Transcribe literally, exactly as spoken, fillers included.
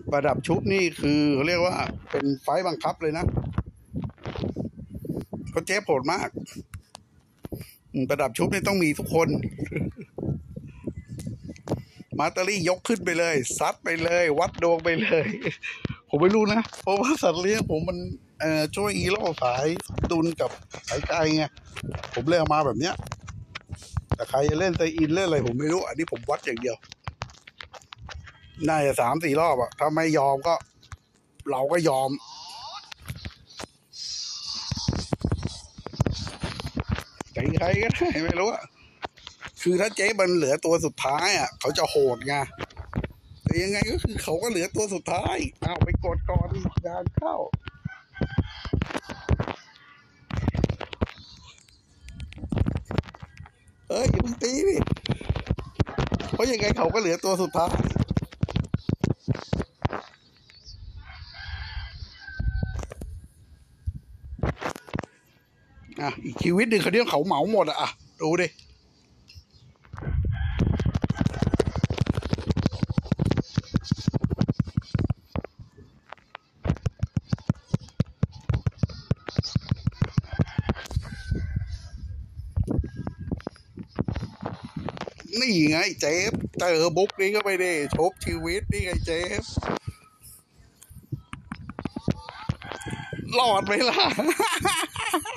ประดับชุบนี่คือเขาเรียกว่าเป็นไฟบังคับเลยนะเขาเจ๊โหดมากประดับชุบนี่ต้องมีทุกคนมาตารี่ยกขึ้นไปเลยซัดไปเลยวัดดวงไปเลยผมไม่รู้นะเพราะว่าสัตว์เลี้ยงผมมันเอ่อช่วยอีโร่สายดุลกับสายไกลไงผมเลือกมาแบบเนี้ยแต่ใครจะเล่นไซอินเล่นอะไรผมไม่รู้อันนี้ผมวัดอย่างเดียวน่าจะสามสี่รอบอะถ้าไม่ยอมก็เราก็ยอมใครใครก็ได้ไม่รู้อะคือถ้าเจ๊มันเหลือตัวสุดท้ายอ่ะเขาจะโหดไงแต่ยังไงก็คือเขาก็เหลือตัวสุดท้ายเอาไปกดก่อนงานเข้าเอ้ยอย่าเพิ่งตีดิเพราะยังไงเขาก็เหลือตัวสุดท้ายอ่ะอีกชีวิตหนึ่งเขาเรียกเขาเหมาหมดอ่ะดูดินี่ไงเจฟเจอบุ๊กนี้ก็ไปดิชบชีวิตนี่ไงเจฟรอดไหมล่ะ